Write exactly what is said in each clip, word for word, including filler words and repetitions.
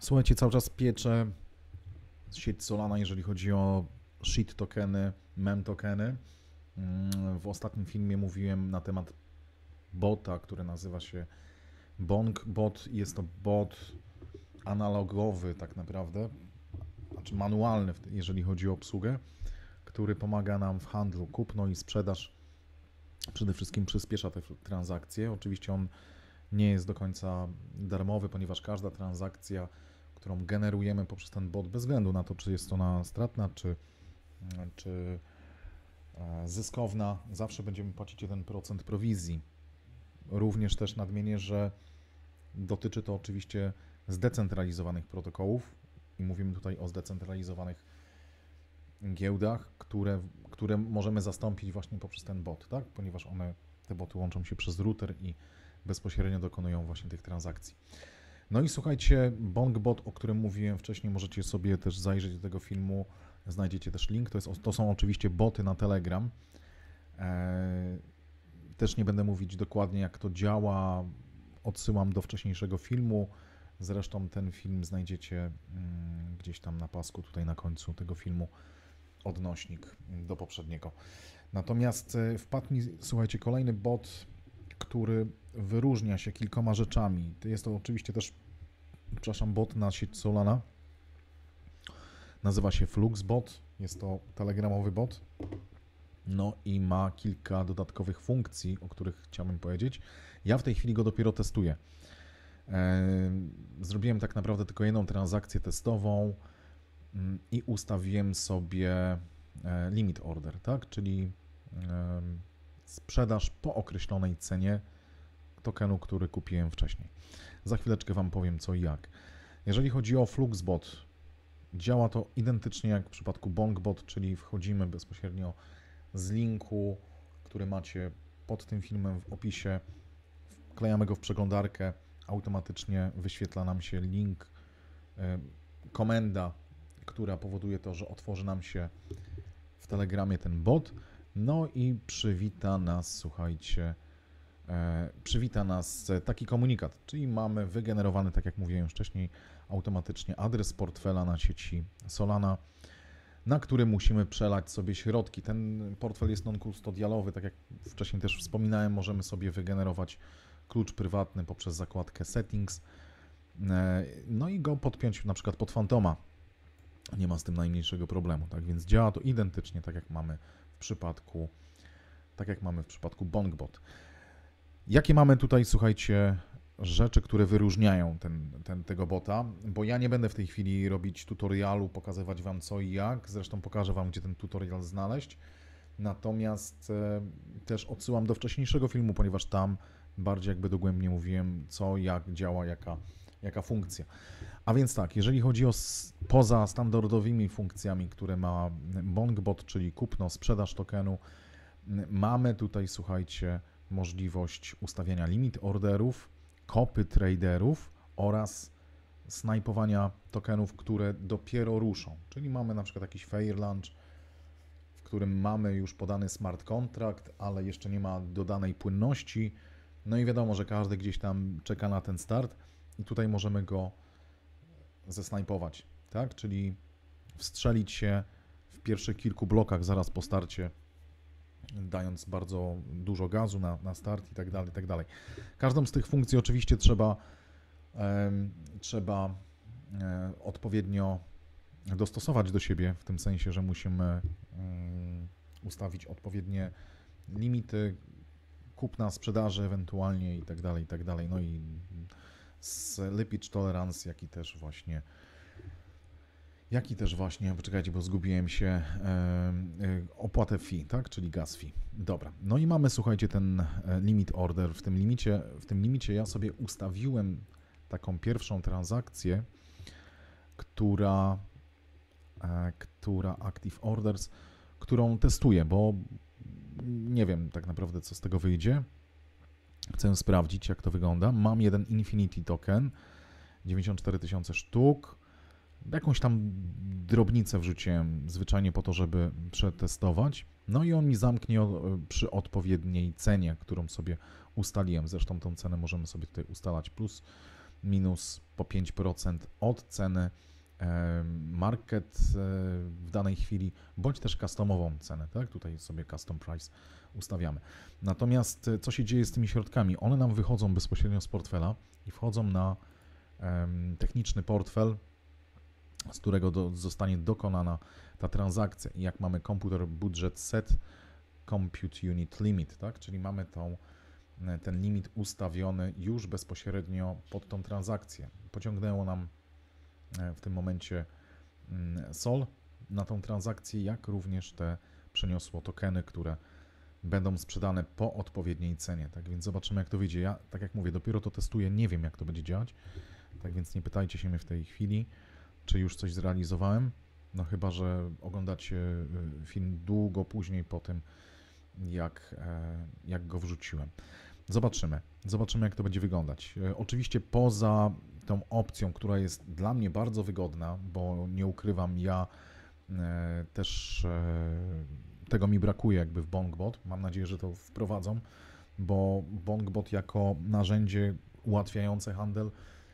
Słuchajcie, cały czas pieczę sieć Solana, jeżeli chodzi o shit tokeny, mem tokeny. W ostatnim filmie mówiłem na temat bota, który nazywa się Bong Bot. Jest to bot analogowy tak naprawdę, znaczy manualny, jeżeli chodzi o obsługę, który pomaga nam w handlu, kupno i sprzedaż. Przede wszystkim przyspiesza te transakcje. Oczywiście on nie jest do końca darmowy, ponieważ każda transakcja, którą generujemy poprzez ten bot, bez względu na to, czy jest ona stratna, czy, czy zyskowna, zawsze będziemy płacić jeden procent prowizji. Również też nadmienię, że dotyczy to oczywiście zdecentralizowanych protokołów i mówimy tutaj o zdecentralizowanych giełdach, które, które możemy zastąpić właśnie poprzez ten bot, tak? Ponieważ one, te boty łączą się przez router i bezpośrednio dokonują właśnie tych transakcji. No i słuchajcie, BongBot, o którym mówiłem wcześniej, możecie sobie też zajrzeć do tego filmu, znajdziecie też link, to, jest, to są oczywiście boty na Telegram. Eee, też nie będę mówić dokładnie, jak to działa, odsyłam do wcześniejszego filmu, zresztą ten film znajdziecie mm, gdzieś tam na pasku, tutaj na końcu tego filmu, odnośnik do poprzedniego. Natomiast wpadł mi, słuchajcie, kolejny bot, który wyróżnia się kilkoma rzeczami. Jest to oczywiście też, przepraszam, bot na sieć Solana. Nazywa się Fluxbot. Jest to telegramowy bot. No i ma kilka dodatkowych funkcji, o których chciałbym powiedzieć. Ja w tej chwili go dopiero testuję. Zrobiłem tak naprawdę tylko jedną transakcję testową i ustawiłem sobie limit order, tak? Czyli sprzedaż po określonej cenie tokenu, który kupiłem wcześniej. Za chwileczkę Wam powiem co i jak. Jeżeli chodzi o Fluxbot, działa to identycznie jak w przypadku BongBot, czyli wchodzimy bezpośrednio z linku, który macie pod tym filmem w opisie, wklejamy go w przeglądarkę, automatycznie wyświetla nam się link, komenda, która powoduje to, że otworzy nam się w Telegramie ten bot, no i przywita nas, słuchajcie, e, przywita nas taki komunikat, czyli mamy wygenerowany, tak jak mówiłem wcześniej, automatycznie adres portfela na sieci Solana, na który musimy przelać sobie środki. Ten portfel jest non-custodialowy, tak jak wcześniej też wspominałem, możemy sobie wygenerować klucz prywatny poprzez zakładkę Settings, e, no i go podpiąć na przykład pod Fantoma. Nie ma z tym najmniejszego problemu, tak więc działa to identycznie, tak jak mamy w przypadku, tak jak mamy w przypadku BongBot. Jakie mamy tutaj, słuchajcie, rzeczy, które wyróżniają ten, ten, tego bota, bo ja nie będę w tej chwili robić tutorialu, pokazywać Wam co i jak, zresztą pokażę Wam, gdzie ten tutorial znaleźć, natomiast e, też odsyłam do wcześniejszego filmu, ponieważ tam bardziej jakby dogłębnie mówiłem, co, jak działa, jaka, jaka funkcja. A więc tak, jeżeli chodzi o poza standardowymi funkcjami, które ma BongBot, czyli kupno, sprzedaż tokenu, mamy tutaj, słuchajcie, możliwość ustawiania limit orderów, kopy traderów oraz snajpowania tokenów, które dopiero ruszą. Czyli mamy na przykład jakiś fair launch, w którym mamy już podany smart contract, ale jeszcze nie ma dodanej płynności. No i wiadomo, że każdy gdzieś tam czeka na ten start i tutaj możemy go zesnajpować, tak? Czyli wstrzelić się w pierwszych kilku blokach zaraz po starcie, dając bardzo dużo gazu na, na start i tak dalej, i tak dalej. Każdą z tych funkcji oczywiście trzeba, e, trzeba e, odpowiednio dostosować do siebie, w tym sensie, że musimy e, ustawić odpowiednie limity kupna, sprzedaży ewentualnie i tak dalej, i tak dalej. No i slippage tolerance, jak i też właśnie jak i też właśnie, poczekajcie, bo zgubiłem się, e, e, opłatę fee, tak, czyli gas fee. Dobra, no i mamy, słuchajcie, ten limit order. W tym limicie, w tym limicie ja sobie ustawiłem taką pierwszą transakcję, która, e, która Active Orders, którą testuję, bo nie wiem tak naprawdę, co z tego wyjdzie. Chcę sprawdzić, jak to wygląda. Mam jeden Infinity Token, dziewięćdziesiąt cztery tysiące sztuk. Jakąś tam drobnicę wrzuciłem zwyczajnie po to, żeby przetestować. No i on mi zamknie przy odpowiedniej cenie, którą sobie ustaliłem. Zresztą tą cenę możemy sobie tutaj ustalać plus minus po pięć procent od ceny market w danej chwili, bądź też customową cenę, tak? Tutaj sobie custom price ustawiamy. Natomiast co się dzieje z tymi środkami? One nam wychodzą bezpośrednio z portfela i wchodzą na um, techniczny portfel, z którego do, zostanie dokonana ta transakcja. I jak mamy komputer budget set, compute unit limit, tak? Czyli mamy tą, ten limit ustawiony już bezpośrednio pod tą transakcję. Pociągnęło nam w tym momencie Sol na tą transakcję, jak również te przeniosło tokeny, które będą sprzedane po odpowiedniej cenie. Tak więc zobaczymy, jak to wyjdzie. Ja, tak jak mówię, dopiero to testuję, nie wiem, jak to będzie działać, tak więc nie pytajcie się mnie w tej chwili, czy już coś zrealizowałem, no chyba że oglądacie film długo później po tym, jak, jak go wrzuciłem. Zobaczymy, zobaczymy, jak to będzie wyglądać. Oczywiście poza tą opcją, która jest dla mnie bardzo wygodna, bo nie ukrywam, ja e, też e, tego mi brakuje jakby w BonkBot. Mam nadzieję, że to wprowadzą, bo BonkBot jako narzędzie ułatwiające handel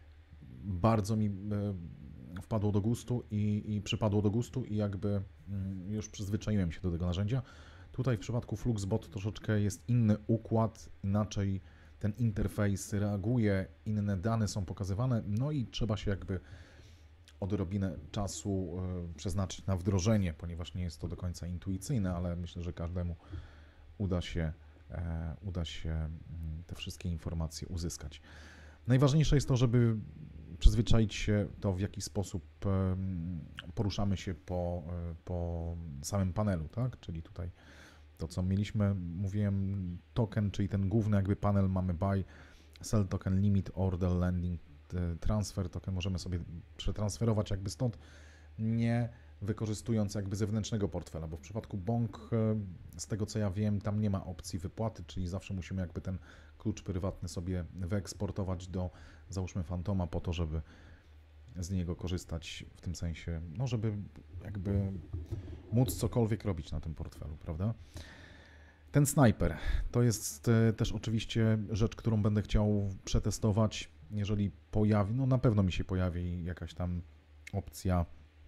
bardzo mi e, wpadło do gustu i, i przypadło do gustu i jakby mm, już przyzwyczaiłem się do tego narzędzia. Tutaj w przypadku FluxBot troszeczkę jest inny układ, inaczej ten interfejs reaguje, inne dane są pokazywane, no i trzeba się jakby odrobinę czasu y, przeznaczyć na wdrożenie, ponieważ nie jest to do końca intuicyjne, ale myślę, że każdemu uda się, e, uda się te wszystkie informacje uzyskać. Najważniejsze jest to, żeby przyzwyczaić się to, w jaki sposób e, poruszamy się po, e, po samym panelu, tak? Czyli tutaj to, co mieliśmy, mówiłem, token, czyli ten główny jakby panel, mamy buy, sell token, limit, order, landing, transfer token, możemy sobie przetransferować jakby stąd, nie wykorzystując jakby zewnętrznego portfela, bo w przypadku Bonk, z tego co ja wiem, tam nie ma opcji wypłaty, czyli zawsze musimy jakby ten klucz prywatny sobie wyeksportować do, załóżmy, Fantoma po to, żeby z niego korzystać w tym sensie, no żeby jakby móc cokolwiek robić na tym portfelu, prawda? Ten Sniper to jest też oczywiście rzecz, którą będę chciał przetestować, jeżeli pojawi, no na pewno mi się pojawi jakaś tam opcja,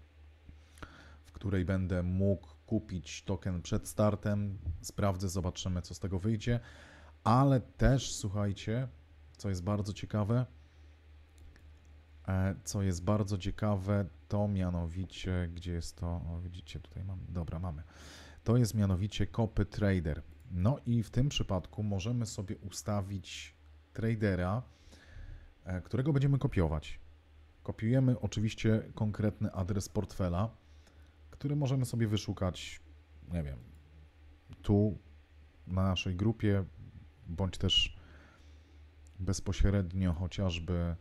w której będę mógł kupić token przed startem, sprawdzę, zobaczymy, co z tego wyjdzie, ale też, słuchajcie, co jest bardzo ciekawe, co jest bardzo ciekawe, to mianowicie, gdzie jest to, o, widzicie, tutaj mamy, dobra, mamy, to jest mianowicie Copy Trader. No i w tym przypadku możemy sobie ustawić tradera, którego będziemy kopiować. Kopiujemy oczywiście konkretny adres portfela, który możemy sobie wyszukać, nie wiem, tu na naszej grupie, bądź też bezpośrednio chociażby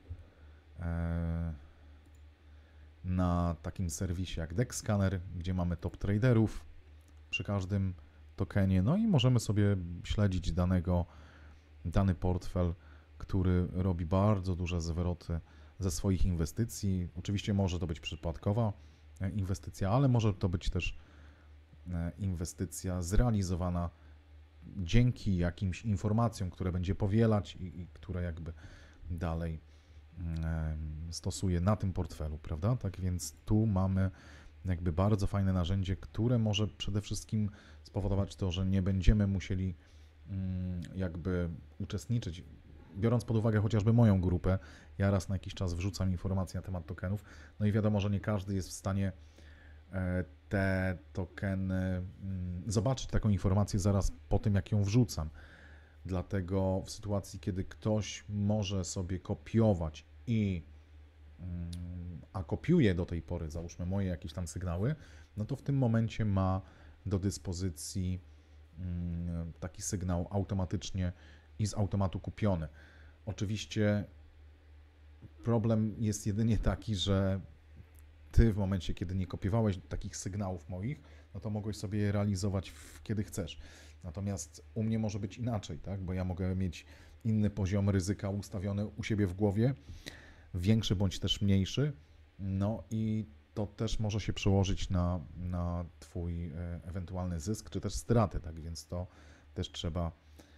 na takim serwisie jak DexScanner, gdzie mamy top traderów przy każdym tokenie, no i możemy sobie śledzić danego, dany portfel, który robi bardzo duże zwroty ze swoich inwestycji. Oczywiście może to być przypadkowa inwestycja, ale może to być też inwestycja zrealizowana dzięki jakimś informacjom, które będzie powielać i, i które jakby dalej stosuje na tym portfelu, prawda? Tak więc tu mamy jakby bardzo fajne narzędzie, które może przede wszystkim spowodować to, że nie będziemy musieli jakby uczestniczyć, biorąc pod uwagę chociażby moją grupę, ja raz na jakiś czas wrzucam informacje na temat tokenów, no i wiadomo, że nie każdy jest w stanie te tokeny, zobaczyć taką informację zaraz po tym, jak ją wrzucam. Dlatego w sytuacji, kiedy ktoś może sobie kopiować i a kopiuje do tej pory, załóżmy moje jakieś tam sygnały, no to w tym momencie ma do dyspozycji taki sygnał automatycznie i z automatu kupiony. Oczywiście problem jest jedynie taki, że ty w momencie, kiedy nie kopiowałeś takich sygnałów moich, no to mogłeś sobie je realizować w, kiedy chcesz. Natomiast u mnie może być inaczej, tak? Bo ja mogę mieć inny poziom ryzyka ustawiony u siebie w głowie, większy bądź też mniejszy, no i to też może się przełożyć na, na twój e, ewentualny zysk, czy też straty, tak? Więc to też trzeba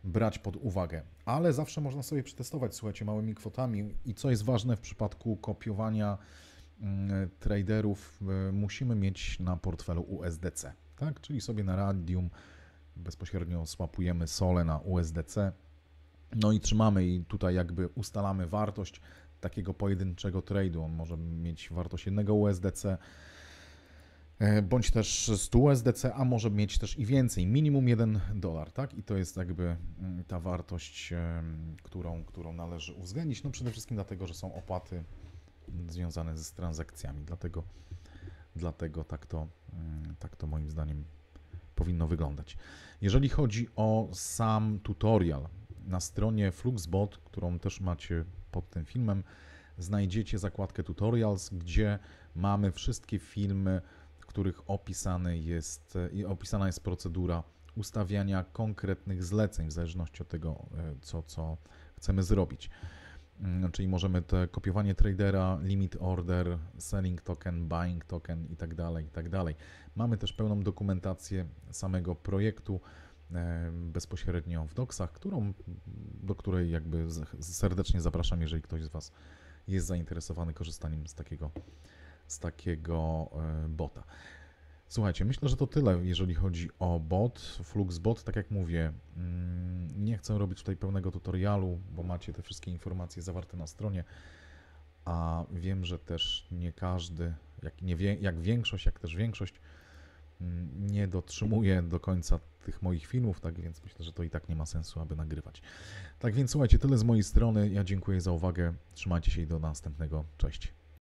brać pod uwagę. Ale zawsze można sobie przetestować, słuchajcie, małymi kwotami i co jest ważne w przypadku kopiowania mm, traderów, y, musimy mieć na portfelu U S D C, tak? Czyli sobie na Radium bezpośrednio swapujemy Sole na U S D C, no i trzymamy i tutaj jakby ustalamy wartość takiego pojedynczego trade'u. On może mieć wartość jednego U S D C, bądź też sto U S D C, a może mieć też i więcej, minimum jeden dolar, tak? I to jest jakby ta wartość, którą, którą należy uwzględnić, no przede wszystkim dlatego, że są opłaty związane z transakcjami, dlatego, dlatego tak to, tak to moim zdaniem powinno wyglądać. Jeżeli chodzi o sam tutorial, na stronie Fluxbot, którą też macie pod tym filmem, znajdziecie zakładkę Tutorials, gdzie mamy wszystkie filmy, w których opisany jest, opisana jest procedura ustawiania konkretnych zleceń w zależności od tego, co, co chcemy zrobić. Czyli możemy te kopiowanie tradera, limit order, selling token, buying token i tak dalej, i tak dalej. Mamy też pełną dokumentację samego projektu bezpośrednio w docsach, którą, do której jakby serdecznie zapraszam, jeżeli ktoś z Was jest zainteresowany korzystaniem z takiego, z takiego bota. Słuchajcie, myślę, że to tyle, jeżeli chodzi o bot, Fluxbot. Tak jak mówię, nie chcę robić tutaj pełnego tutorialu, bo macie te wszystkie informacje zawarte na stronie, a wiem, że też nie każdy, jak, nie wie, jak większość, jak też większość, nie dotrzymuje do końca tych moich filmów, tak więc myślę, że to i tak nie ma sensu, aby nagrywać. Tak więc słuchajcie, tyle z mojej strony. Ja dziękuję za uwagę. Trzymajcie się i do następnego. Cześć.